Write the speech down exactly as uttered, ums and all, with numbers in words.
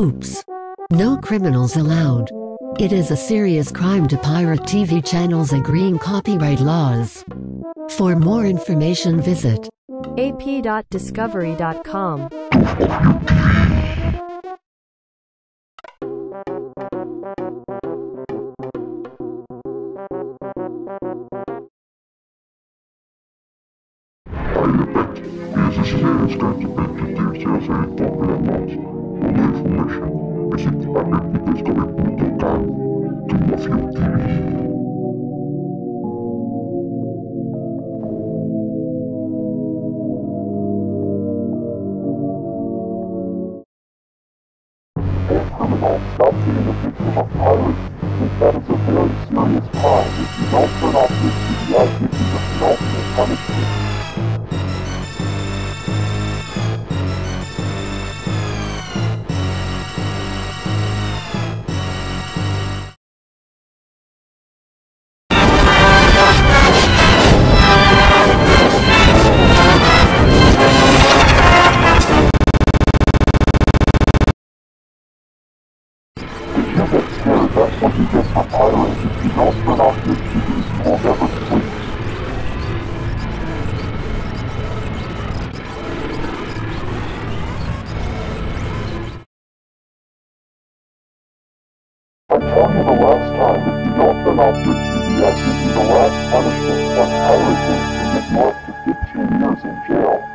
Oops. No criminals allowed. It is a serious crime to pirate T V channels agreeing copyright laws. For more information visit a p dot discovery dot com. Stop being a victim of piracy, since that is a very serious crime. If you don't turn off this T V, I'll give you the penultimate punishment. That's what you get for piracy. If you don't turn off this T V, you will never sleep. I told you the last time, if you don't turn off this T V, I'll give you the last punishment. On piracy, you get you up to fifteen years in jail.